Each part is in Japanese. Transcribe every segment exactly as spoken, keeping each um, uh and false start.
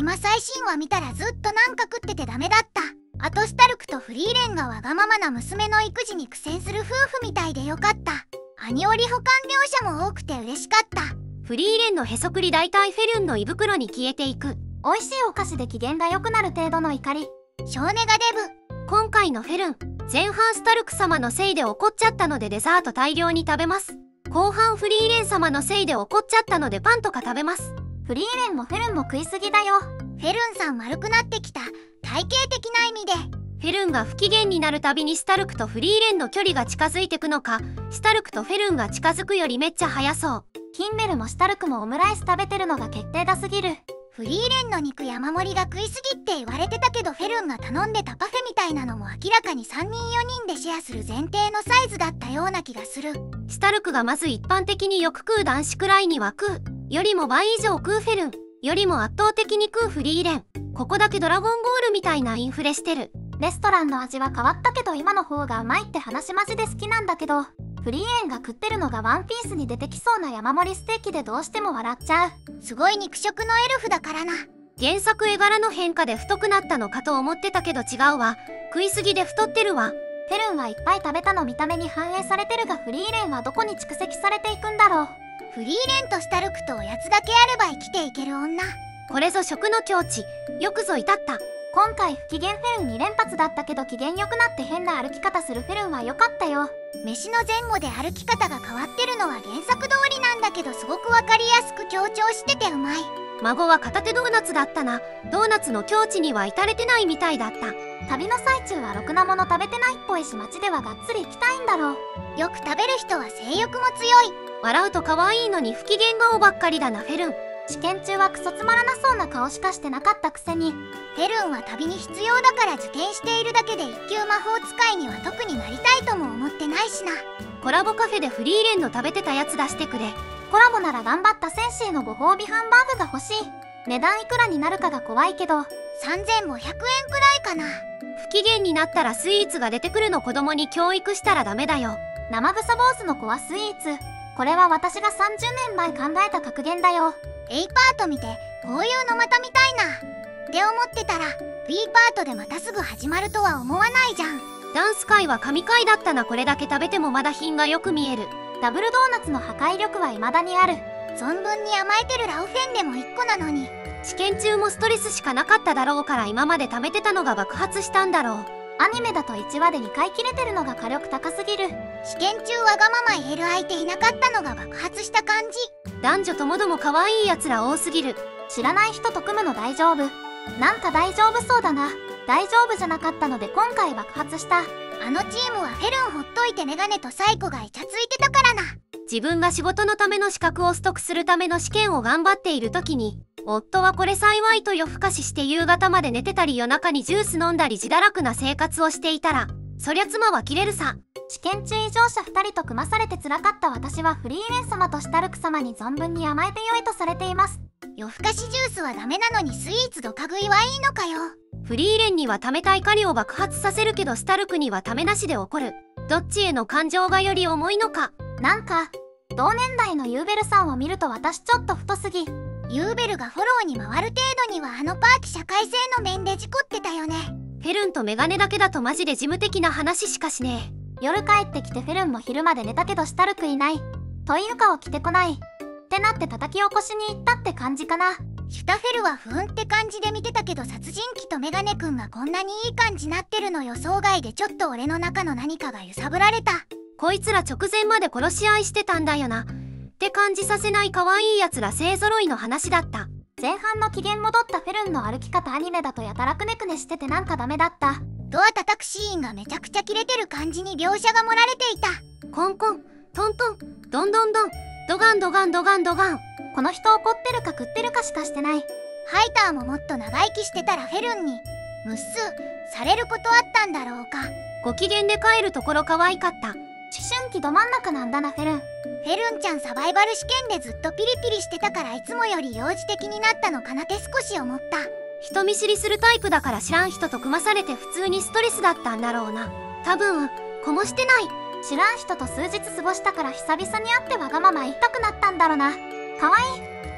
今最新話見たらずっとなんか食っててダメだった。あとスタルクとフリーレンがわがままな娘の育児に苦戦する夫婦みたいでよかった。アニオリ保管描写も多くて嬉しかった。 フリーレンのへそくり大体フェルンの胃袋に消えていく。 美味しいお菓子で機嫌が良くなる程度の怒り。 少年がデブ。 今回のフェルン、前半スタルク様のせいで怒っちゃったのでデザート大量に食べます。後半フリーレン様のせいで怒っちゃったのでパンとか食べます。 フリーレンもフェルンも食いすぎだよ。 フェルンさん丸くなってきた。体型的な意味で。 フェルンが不機嫌になるたびにスタルクとフリーレンの距離が近づいてくのか、スタルクとフェルンが近づくよりめっちゃ速そう。 キンベルもスタルクもオムライス食べてるのが決定だすぎる。 フリーレンの肉山盛りが食いすぎって言われてたけど、フェルンが頼んでたパフェみたいなのも明らかにさんにんよにんでシェアする前提のサイズだったような気がする。 スタルクがまず一般的によく食う男子くらいには食うよりも倍以上食うフェルンよりも圧倒的に食うフリーレン。ここだけドラゴンボールみたいなインフレしてる。 レストランの味は変わったけど今の方がうまいって話マジで好きなんだけど、フリーレンが食ってるのがワンピースに出てきそうな山盛りステーキでどうしても笑っちゃう。 すごい肉食のエルフだからな。 原作絵柄の変化で太くなったのかと思ってたけど違うわ。食いすぎで太ってるわ。 フェルンはいっぱい食べたの見た目に反映されてるが、フリーレンはどこに蓄積されていくんだろう。 フリーレンとスタルクとおやつだけあれば生きていける女。 これぞ食の境地。よくぞ至った。 今回不機嫌フェルンに連発だったけど機嫌よくなって変な歩き方するフェルンは良かったよ。 飯の前後で歩き方が変わってるのは原作通りなんだけど、すごくわかりやすく強調しててうまい。 孫は片手ドーナツだったな。ドーナツの境地には至れてないみたいだった。 旅の最中はろくなもの食べてないっぽいし、街ではがっつり行きたいんだろう。よく食べる人は性欲も強い。 笑うと可愛いのに不機嫌顔ばっかりだなフェルン。 試験中はクソつまらなそうな顔しかしてなかったくせに。 フェルンは旅に必要だから受験しているだけで一級魔法使いには特になりたいとも思ってないしな。 コラボカフェでフリーレンの食べてたやつ出してくれ。 コラボなら頑張ったセンシーのご褒美ハンバーグが欲しい。値段いくらになるかが怖いけどさんぜんごひゃくえんくらいかな。 不機嫌になったらスイーツが出てくるの。子供に教育したらダメだよ。 生臭坊主の子はスイーツ。これは私がさんじゅうねんまえ考えた格言だよ。 A パート見てこういうのまた見たいなって思ってたら B パートでまたすぐ始まるとは思わないじゃん。 ダンス界は神回だったな。これだけ食べてもまだ品がよく見える。 ダブルドーナツの破壊力は未だにある。 存分に甘えてるラウフェンでもいっこなのに。 試験中もストレスしかなかっただろうから今まで貯めてたのが爆発したんだろう。 アニメだといちわでにかい切れてるのが火力高すぎる。 試験中わがまま言える相手いなかったのが爆発した感じ。 男女ともども可愛いやつら多すぎる。 知らない人と組むの大丈夫？なんか大丈夫そうだな。大丈夫じゃなかったので今回爆発した。 あのチームはフェルンほっといてメガネとサイコがイチャついてたからな。 自分が仕事のための資格を取得するための試験を頑張っている時に夫はこれ幸いと夜更かしして夕方まで寝てたり夜中にジュース飲んだり自堕落な生活をしていたらそりゃ妻はキレるさ。 試験中異常者ふたりと組まされて辛かった私はフリーレン様とシタルク様に存分に甘えてよいとされています。 夜更かしジュースはダメなのにスイーツドカ食いはいいのかよ。 フリーレンには貯めた怒りを爆発させるけどスタルクには貯めなしで怒る。どっちへの感情がより重いのか。 なんか同年代のユーベルさんを見ると私ちょっと太すぎ。 ユーベルがフォローに回る程度にはあのパーティ社会性の面で事故ってたよね。 フェルンとメガネだけだとマジで事務的な話しかしねえ。夜帰ってきてフェルンも昼まで寝たけどシタルクいない。トイルカを着てこないってなって叩き起こしに行ったって感じかな。 シュタフェルはふーんって感じで見てたけど殺人鬼とメガネくんがこんなにいい感じなってるの予想外でちょっと俺の中の何かが揺さぶられた。 こいつら直前まで殺し合いしてたんだよなって感じさせない可愛いやつら勢ぞろいの話だった。 前半の機嫌戻ったフェルンの歩き方アニメだとやたらくねくねしててなんかダメだった。 ドア叩くシーンがめちゃくちゃキレてる感じに描写が盛られていた。 コンコントントンドンドンドンドガンドガンドガンドガン。 この人怒ってるか食ってるかしかしてない。 ハイターももっと長生きしてたらフェルンにムッスーされることあったんだろうか。 ご機嫌で帰るところ可愛かった。 思春期ど真ん中なんだなフェルン。 フェルンちゃんサバイバル試験でずっとピリピリしてたからいつもより幼児的になったのかなって少し思った。 人見知りするタイプだから知らん人と組まされて普通にストレスだったんだろうな。多分こもしてない。 知らん人と数日過ごしたから久々に会ってわがまま言いたくなったんだろな。かわいい。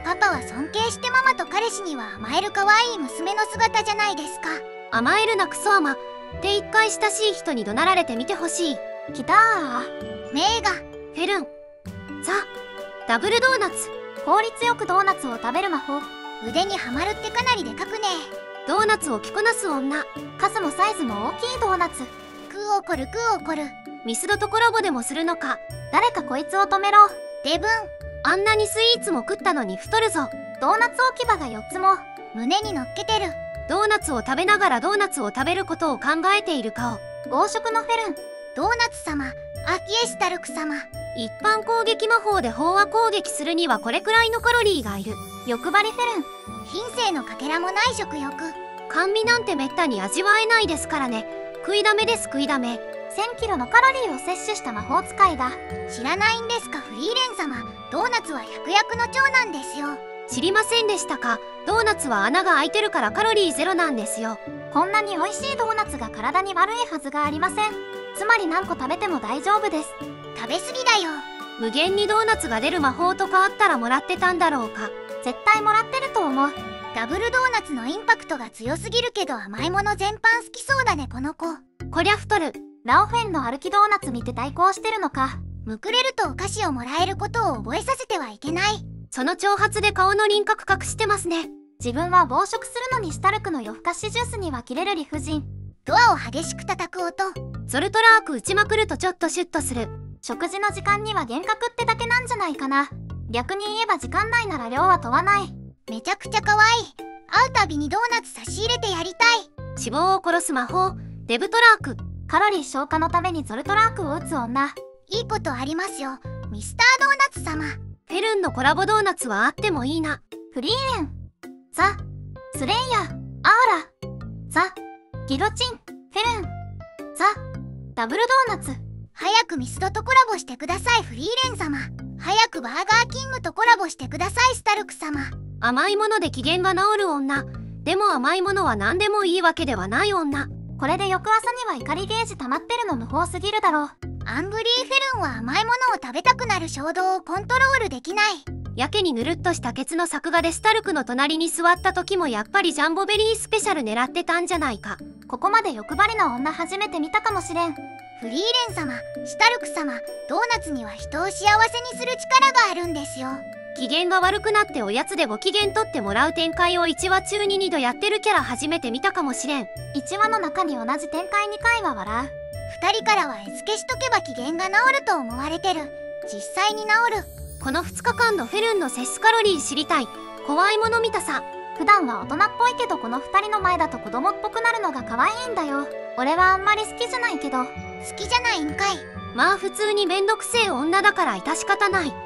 パパは尊敬してママと彼氏には甘える可愛い娘の姿じゃないですか。 甘えるなクソ甘って一回親しい人に怒鳴られてみてほしい。 きたー。 メーガ、 フェルン、ザ、ダブルドーナツ。 効率よくドーナツを食べる魔法。 腕にはまるってかなりでかくね。 ドーナツを着こなす女。 数もサイズも大きいドーナツ。 クー怒るクー怒る。 ミスドとコラボでもするのか。 誰かこいつを止めろ。 デブン、 あんなにスイーツも食ったのに太るぞ。 ドーナツ置き場がよっつも。 胸に乗っけてる。 ドーナツを食べながらドーナツを食べることを考えている顔。 豪食のフェルン。 ドーナツ様、アキエスタルク様。 一般攻撃魔法で飽和攻撃するにはこれくらいのカロリーがいる。 欲張りフェルン。 品性のかけらもない食欲。 甘味なんてめったに味わえないですからね。食いだめです食いだめ。 せんキロのカロリーを摂取した魔法使いだ。 知らないんですかフリーレン様。ドーナツは百薬の長なんですよ。 知りませんでしたか。ドーナツは穴が開いてるからカロリーゼロなんですよ。 こんなに美味しいドーナツが体に悪いはずがありません。つまり何個食べても大丈夫です。 食べ過ぎだよ。 無限にドーナツが出る魔法とかあったらもらってたんだろうか。 絶対もらってると思う。 ダブルドーナツのインパクトが強すぎるけど甘いもの全般好きそうだねこの子。 こりゃ太る。 ラオフェンの歩きドーナツ見て対抗してるのか。 むくれるとお菓子をもらえることを覚えさせてはいけない。 その挑発で顔の輪郭隠してますね。 自分は暴食するのにシュタルクの夜更かしジュースには切れる理不尽。 ドアを激しく叩く音。 ゾルトラーク打ちまくるとちょっとシュッとする。 食事の時間には幻覚ってだけなんじゃないかな。逆に言えば時間内なら量は問わない。 めちゃくちゃ可愛い。会うたびにドーナツ差し入れてやりたい。 脂肪を殺す魔法デブトラーク。 カロリー消化のためにゾルトラークを打つ女。 いいことありますよミスタードーナツ様。 フェルンのコラボドーナツはあってもいいな。 フリーレン、ザ・スレイヤー、アーラ、ザ・ギロチン、フェルン、ザ・ダブルドーナツ。 早くミスドとコラボしてくださいフリーレン様。早くバーガーキングとコラボしてくださいスタルク様。 甘いもので機嫌が治る女。でも甘いものは何でもいいわけではない女。 これで翌朝には怒りゲージ溜まってるの無法すぎるだろう。 アングリーフェルンは甘いものを食べたくなる衝動をコントロールできない。 やけにぬるっとしたケツの作画でスタルクの隣に座った時もやっぱりジャンボベリースペシャル狙ってたんじゃないか。 ここまで欲張りな女初めて見たかもしれん。 フリーレン様、シュタルク様、ドーナツには人を幸せにする力があるんですよ。 機嫌が悪くなっておやつでご機嫌取ってもらう展開をいちわ中ににどやってるキャラ初めて見たかもしれん。 いちわの中に同じ展開にかいは笑う。 ふたりからは絵付けしとけば機嫌が治ると思われてる。実際に治る。 このふつかかんのフェルンの摂取カロリー知りたい。怖いもの見たさ。 普段は大人っぽいけどこのふたりの前だと子供っぽくなるのが可愛いんだよ。俺はあんまり好きじゃないけど。 好きじゃないんかい。 まあ普通にめんどくせえ女だから致し方ない。